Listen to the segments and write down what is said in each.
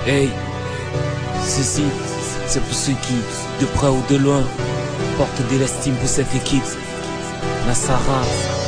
Hey, ceci, c'est pour ceux qui, de près ou de loin, portent de l'estime pour cette équipe. Nassara.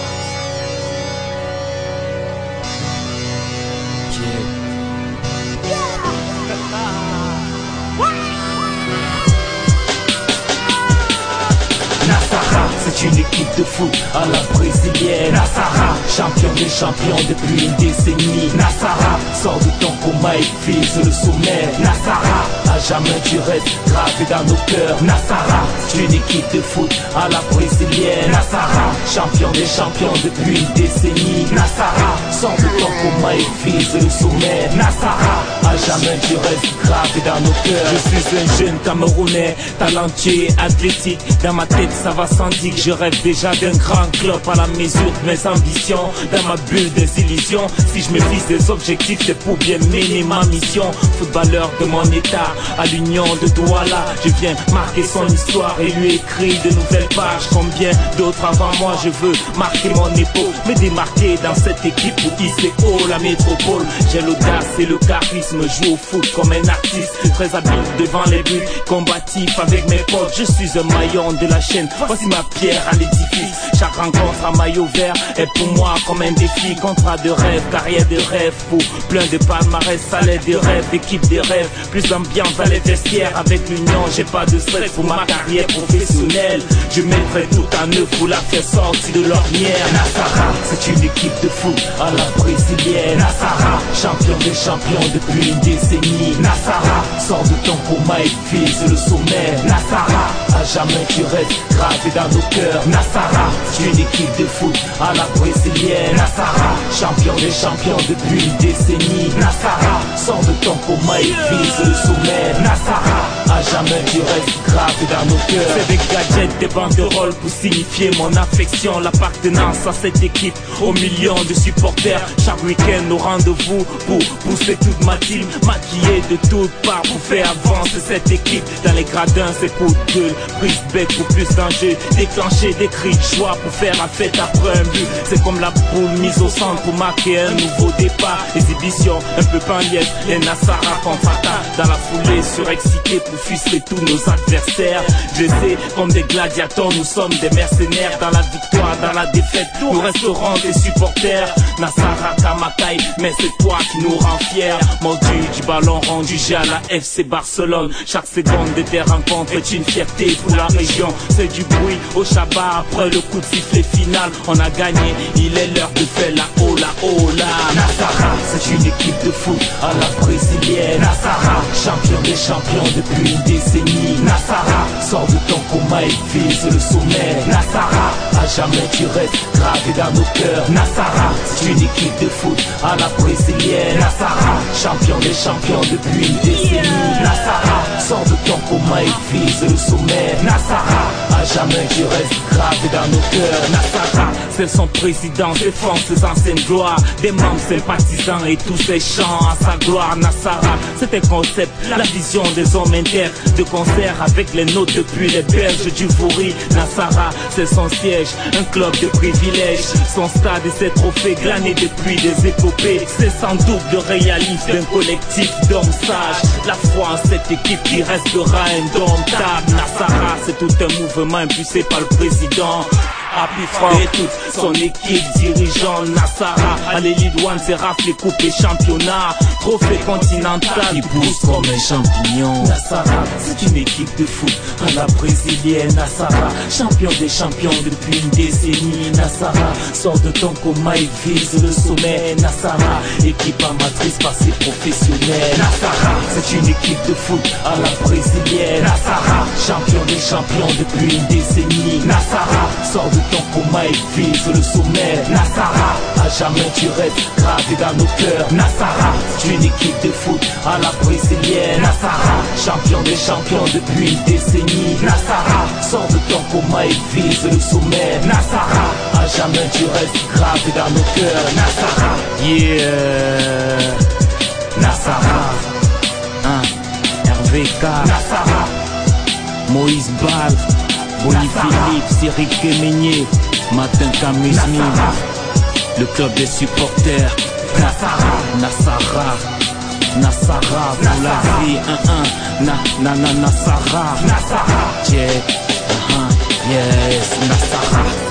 Nassara, c'est une équipe de foot à la brésilienne. Nassara, champion des champions depuis une décennie. Nassara, sort de ton coma et vise le sommet. Nassara, à jamais tu restes gravé dans nos cœurs. Nassara, c'est une équipe de foot à la brésilienne. Nassara, champion des champions depuis une décennie. Nassara, sort de ton coma et vise le sommet. Nassara, à jamais tu restes gravé dans nos cœurs. Je suis un jeune Camerounais, talentueux, athlétique. Dans ma tête ça va sans dire que je rêve déjà d'un grand club à la mesure de mes ambitions. Dans ma bulle des illusions, si je me fixe des objectifs, c'est pour bien mener ma mission. Footballeur de mon état, à l'union de Douala, je viens marquer son histoire et lui écrire de nouvelles pages. Combien d'autres avant moi, je veux marquer mon épaule, me démarquer dans cette équipe pour hisser haut la métropole. J'ai l'audace et le charisme, joue au foot comme un artiste, très habile devant les buts, combatif avec mes potes. Je suis un maillon de la chaîne, voici ma pierre à l'édifice. Chaque rencontre à maillot vert est pour moi comme un défi. Contrat de rêve, carrière de rêve, pour plein de palmarès, salaire de rêve, équipe de rêve. Plus d'ambiance dans les vestiaires, avec l'union j'ai pas de stress pour ma carrière professionnelle. Je mettrai tout en œuvre pour la faire sortir de l'ornière. Nassara, c'est une équipe de foot à la brésilienne. Nassara, champion des champions depuis une décennie. Nassara, sort de ton coma et vise le sommet. Nassara, à jamais tu restes gravé dans nos cœurs. Nassara, c'est une équipe de foot à la brésilienne. Nassara, champion des champions depuis une décennie. Nassara, sort de ton coma et vise le sommet. Nassara, à jamais tu restes gravé dans nos cœurs. C'est des gadgets, des banderoles pour signifier mon affection, l'appartenance à cette équipe, aux millions de supporters. Chaque week-end au rendez-vous pour pousser toute ma team, maquillée de toutes parts pour faire avancer cette équipe. Dans les gradins c'est coup de gueule, prise bec pour plus d'enjeux, déclencher des cris de joie pour faire la fête après un but. C'est comme la poule mise au centre pour marquer un nouveau départ. Exhibition un peu panliette, les Nassara contre-attaque dans la foulée, surexcités pour fuseler tous nos adversaires. Je sais, comme des gladiateurs, nous sommes des mercenaires. Dans la victoire, dans la défaite, nous resterons des supporters. Nassara Kamakai, mais c'est toi qui nous rend fiers. Mordu du ballon rendu, j'ai à la FC Barcelone. Chaque seconde de tes rencontres est une fierté pour la région. C'est du bruit au Chabat après le coup de sifflet final. On a gagné, il est l'heure de faire la hola hola. Nassara, c'est une équipe de foot à la brésilienne. Nassara, champion des champions depuis une décennie. Nassara, sort de ton coma et vise le sommet. Nassara, à jamais tu restes gravé dans nos cœurs. Nassara, c'est une équipe de foot à la brésilienne. Nassara, champion des champions depuis une décennie. Nassara, sort de ton coma et vise le sommet. Nassara, à jamais tu restes gravé dans nos cœurs. Nassara, c'est son président, défend ses anciennes gloires, des membres sympathisants et tous ses chants à sa gloire. Nassara, c'est un concept, la vision des hommes inter, de concert avec les nôtres depuis les berges du Vouri. Nassara, c'est son siège, un club de privilèges, son stade et ses trophées glanés depuis des épopées. C'est sans doute le réalisme d'un collectif d'hommes sages, la foi en cette équipe qui restera indomptable. Nassara, c'est tout un mouvement impulsé par le président Happy Frank et toute son équipe dirigeant. Nassara, à l'élite one, c'est rafle, coupe et championnat, trophée continental Il pousse comme un champignon. Nassara, c'est une équipe de foot à la brésilienne. Nassara, champion des champions depuis une décennie. Nassara, sort de ton coma et vise le sommet. Nassara, équipe amatrice passée professionnelle. Nassara, c'est une équipe de foot à la brésilienne. Nassara, champion des champions depuis une décennie. Nassara, sort de ton coma et vise le sommet. Nassara, à jamais tu restes gravé dans nos cœurs. Nassara, c'est une équipe de foot à la brésilienne. Nassara, champion des champions depuis une décennie. Nassara, sort de ton coma et vise le sommet. Nassara, à jamais tu restes gravé dans nos cœurs. Nassara, Yeah. Nassara, RVK, Nassara, Moïse Bal, Boni Philippe, Cyril Kemeigné, Martin Kamuzmi, le club des supporters. Nassara, Nassara. Nasara pour la vie, Nasara, check, yes, Nasara.